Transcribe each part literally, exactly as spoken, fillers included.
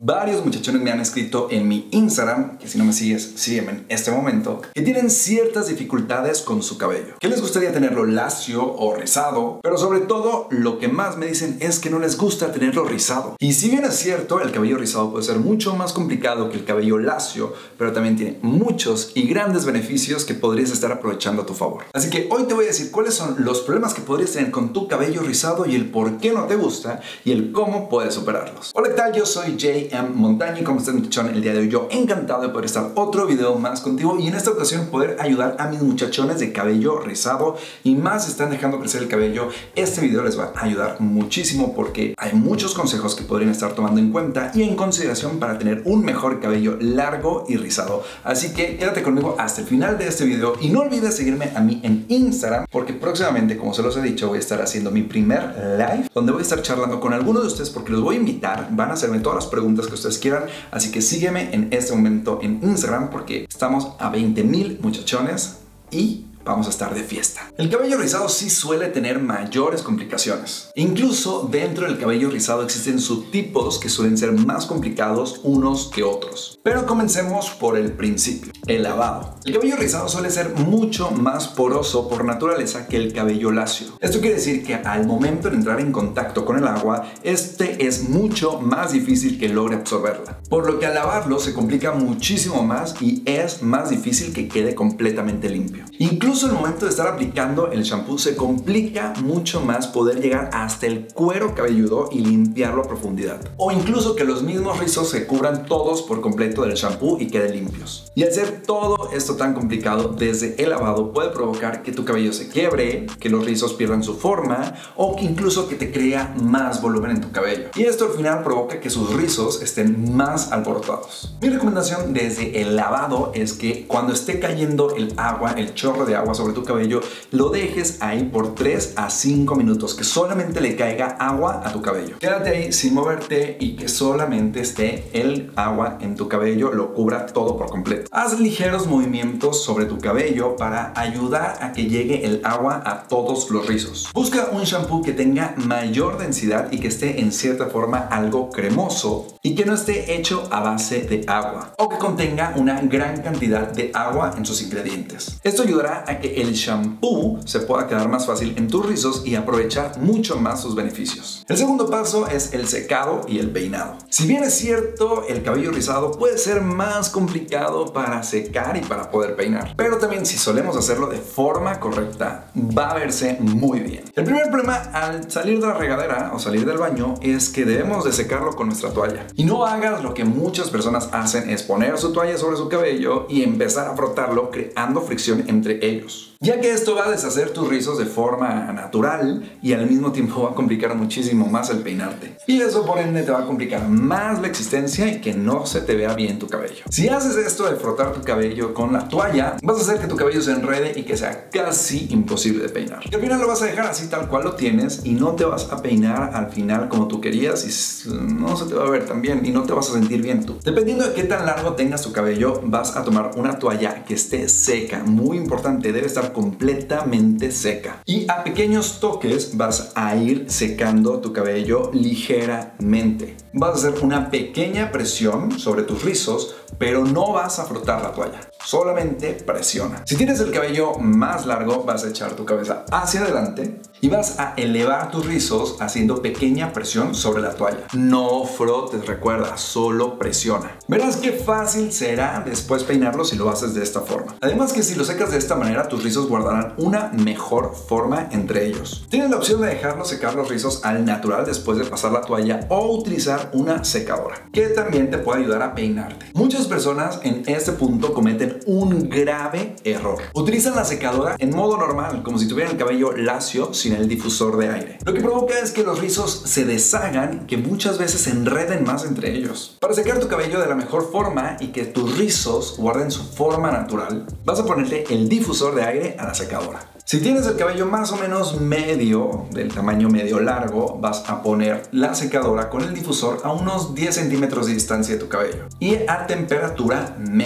Varios muchachones me han escrito en mi Instagram, que si no me sigues, sígueme en este momento, que tienen ciertas dificultades con su cabello, que les gustaría tenerlo lacio o rizado, pero sobre todo lo que más me dicen es que no les gusta tenerlo rizado. Y si bien es cierto, el cabello rizado puede ser mucho más complicado que el cabello lacio, pero también tiene muchos y grandes beneficios que podrías estar aprovechando a tu favor. Así que hoy te voy a decir cuáles son los problemas que podrías tener con tu cabello rizado y el por qué no te gusta y el cómo puedes superarlos. Hola, ¿qué tal? Yo soy J M Montaño y como estás, muchachón, el día de hoy yo encantado de poder estar otro video más contigo y en esta ocasión poder ayudar a mis muchachones de cabello rizado y más si están dejando crecer el cabello. Este video les va a ayudar muchísimo porque hay muchos consejos que podrían estar tomando en cuenta y en consideración para tener un mejor cabello largo y rizado. Así que quédate conmigo hasta el final de este video y no olvides seguirme a mí en Instagram porque próximamente, como se los he dicho, voy a estar haciendo mi primer live donde voy a estar charlando con algunos de ustedes porque los voy a invitar, van a hacerme todas las preguntas que ustedes quieran, así que sígueme en este momento en Instagram porque estamos a veinte mil muchachones y vamos a estar de fiesta. El cabello rizado sí suele tener mayores complicaciones. Incluso dentro del cabello rizado existen subtipos que suelen ser más complicados unos que otros. Pero comencemos por el principio, el lavado. El cabello rizado suele ser mucho más poroso por naturaleza que el cabello lacio. Esto quiere decir que al momento de entrar en contacto con el agua, este es mucho más difícil que logre absorberla. Por lo que al lavarlo se complica muchísimo más y es más difícil que quede completamente limpio. Incluso Incluso al momento de estar aplicando el shampoo se complica mucho más poder llegar hasta el cuero cabelludo y limpiarlo a profundidad. O incluso que los mismos rizos se cubran todos por completo del shampoo y queden limpios. Y al ser todo esto tan complicado desde el lavado puede provocar que tu cabello se quiebre, que los rizos pierdan su forma o que incluso que te crea más volumen en tu cabello. Y esto al final provoca que sus rizos estén más alborotados. Mi recomendación desde el lavado es que cuando esté cayendo el agua, el chorro de agua sobre tu cabello, lo dejes ahí por tres a cinco minutos, que solamente le caiga agua a tu cabello. Quédate ahí sin moverte y que solamente esté el agua en tu cabello, lo cubra todo por completo. Haz ligeros movimientos sobre tu cabello para ayudar a que llegue el agua a todos los rizos. Busca un shampoo que tenga mayor densidad y que esté en cierta forma algo cremoso y que no esté hecho a base de agua o que contenga una gran cantidad de agua en sus ingredientes. Esto ayudará a que el shampoo se pueda quedar más fácil en tus rizos y aprovechar mucho más sus beneficios. El segundo paso es el secado y el peinado. Si bien es cierto, el cabello rizado puede ser más complicado para secar y para poder peinar, pero también si solemos hacerlo de forma correcta, va a verse muy bien. El primer problema al salir de la regadera o salir del baño es que debemos de secarlo con nuestra toalla. Y no hagas lo que muchas personas hacen, es poner su toalla sobre su cabello y empezar a frotarlo creando fricción entre ellos, ya que esto va a deshacer tus rizos de forma natural y al mismo tiempo va a complicar muchísimo más el peinarte. Y eso por ende te va a complicar más la existencia y que no se te vea bien tu cabello. Si haces esto de frotar tu cabello con la toalla, vas a hacer que tu cabello se enrede y que sea casi imposible de peinar. Y al final lo vas a dejar así tal cual lo tienes y no te vas a peinar al final como tú querías y no se te va a ver tan bien y no te vas a sentir bien tú. Dependiendo de qué tan largo tengas tu cabello, vas a tomar una toalla que esté seca, muy importante, debe estar completamente seca. Y a pequeños toques vas a ir secando tu cabello ligeramente. Vas a hacer una pequeña presión sobre tus rizos, pero no vas a frotar la toalla. Solamente presiona. Si tienes el cabello más largo, vas a echar tu cabeza hacia adelante y vas a elevar tus rizos haciendo pequeña presión sobre la toalla. No frotes, recuerda, solo presiona. Verás qué fácil será después peinarlo si lo haces de esta forma. Además que si lo secas de esta manera, tus rizos guardarán una mejor forma entre ellos. Tienes la opción de dejarlo secar los rizos al natural después de pasar la toalla o utilizar una secadora, que también te puede ayudar a peinarte. Muchas personas en este punto cometen un grave error. Utilizan la secadora en modo normal, como si tuvieran el cabello lacio sin el difusor de aire. Lo que provoca es que los rizos se deshagan, que muchas veces se enreden más entre ellos. Para secar tu cabello de la mejor forma y que tus rizos guarden su forma natural, vas a ponerle el difusor de aire a la secadora. Si tienes el cabello más o menos medio, del tamaño medio largo, vas a poner la secadora con el difusor a unos diez centímetros de distancia de tu cabello y a temperatura media.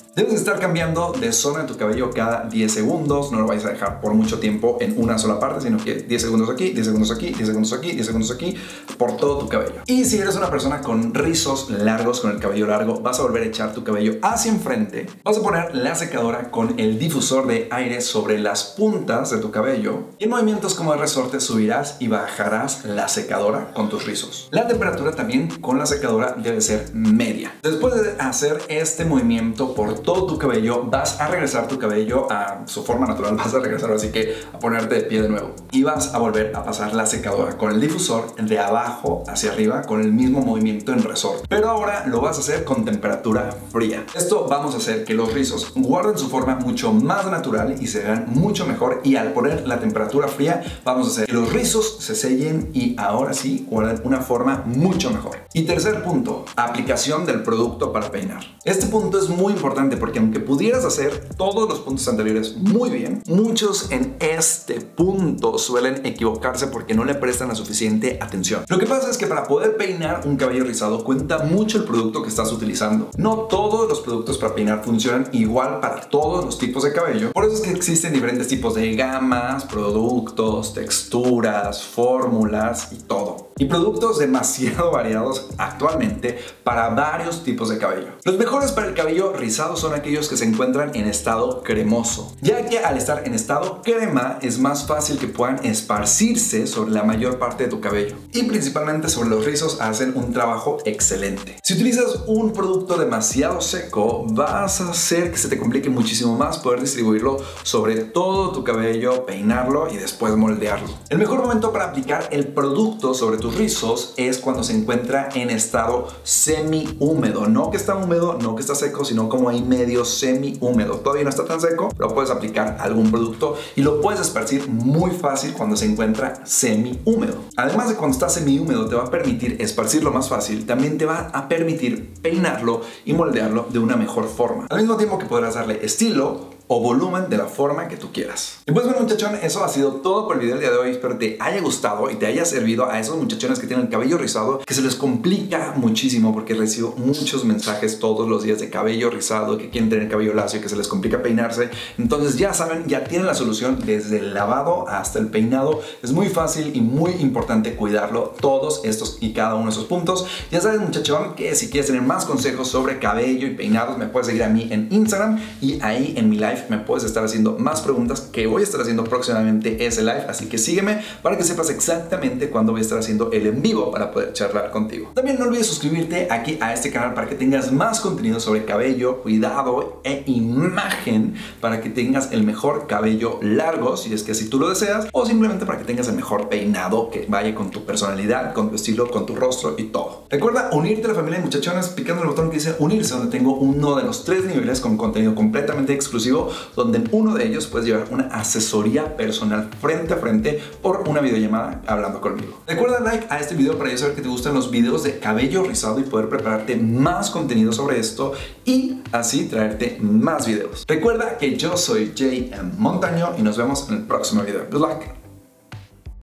Debes estar cambiando de zona de tu cabello cada diez segundos. No lo vayas a dejar por mucho tiempo en una sola parte, sino que diez segundos aquí, diez segundos aquí, diez segundos aquí, diez segundos aquí, por todo tu cabello. Y si eres una persona con rizos largos, con el cabello largo, vas a volver a echar tu cabello hacia enfrente. Vas a poner la secadora con el difusor de aire sobre las puntas de tu cabello. Y en movimientos como de resorte subirás y bajarás la secadora con tus rizos. La temperatura también con la secadora debe ser media. Después de hacer este movimiento por todo tu cabello, vas a regresar tu cabello a su forma natural. Vas a regresar así que a ponerte de pie de nuevo. Y vas a volver a pasar la secadora con el difusor de abajo hacia arriba con el mismo movimiento en resorte. Pero ahora lo vas a hacer con temperatura fría. Esto vamos a hacer que los rizos guarden su forma mucho más natural y se vean mucho mejor. Y al poner la temperatura fría, vamos a hacer que los rizos se sellen y ahora sí guarden una forma mucho mejor. Y tercer punto, aplicación del producto para peinar. Este punto es muy importante porque aunque pudieras hacer todos los puntos anteriores muy bien, muchos en este punto suelen equivocarse porque no le prestan la suficiente atención. Lo que pasa es que para poder peinar un cabello rizado cuenta mucho el producto que estás utilizando. No todos los productos para peinar funcionan igual para todos los tipos de cabello. Por eso es que existen diferentes tipos de gamas, productos, texturas, fórmulas y todo. Y productos demasiado variados actualmente para varios tipos de cabello. Los mejores para el cabello rizado son aquellos que se encuentran en estado cremoso, ya que al estar en estado crema es más fácil que puedan esparcirse sobre la mayor parte de tu cabello. Y principalmente sobre los rizos hacen un trabajo excelente. Si utilizas un producto demasiado seco, vas a hacer que se te complique muchísimo más poder distribuirlo sobre todo tu cabello, peinarlo y después moldearlo. El mejor momento para aplicar el producto sobre tus rizos es cuando se encuentra en estado semi húmedo. No que está húmedo, no que está seco, sino como ahí medio semi húmedo. Todavía no está tan seco, pero puedes aplicar algún producto y lo puedes esparcir muy fácil cuando se encuentra semi húmedo. Además de cuando está semi húmedo te va a permitir esparcirlo más fácil, también te va a permitir peinarlo y moldearlo de una mejor forma. Al mismo tiempo que podrás darle estilo o volumen de la forma que tú quieras. Y pues bueno, muchachón, eso ha sido todo por el video del día de hoy. Espero te haya gustado y te haya servido a esos muchachones que tienen el cabello rizado, que se les complica muchísimo porque recibo muchos mensajes todos los días de cabello rizado, que quieren tener cabello lacio, que se les complica peinarse. Entonces ya saben, ya tienen la solución desde el lavado hasta el peinado. Es muy fácil y muy importante cuidarlo, todos estos y cada uno de esos puntos. Ya sabes, muchachón, que si quieres tener más consejos sobre cabello y peinados, me puedes seguir a mí en Instagram y ahí en mi live me puedes estar haciendo más preguntas, que voy a estar haciendo próximamente ese live, así que sígueme para que sepas exactamente cuándo voy a estar haciendo el en vivo para poder charlar contigo. También no olvides suscribirte aquí a este canal para que tengas más contenido sobre cabello, cuidado e imagen, para que tengas el mejor cabello largo, si es que así tú lo deseas, o simplemente para que tengas el mejor peinado que vaya con tu personalidad, con tu estilo, con tu rostro y todo. Recuerda unirte a la familia de muchachones picando el botón que dice unirse, donde tengo uno de los tres niveles con contenido completamente exclusivo, donde en uno de ellos puedes llevar una asesoría personal frente a frente por una videollamada hablando conmigo. Recuerda dar like a este video para yo saber que te gustan los videos de cabello rizado y poder prepararte más contenido sobre esto y así traerte más videos. Recuerda que yo soy Jay Montaño y nos vemos en el próximo video. Good luck.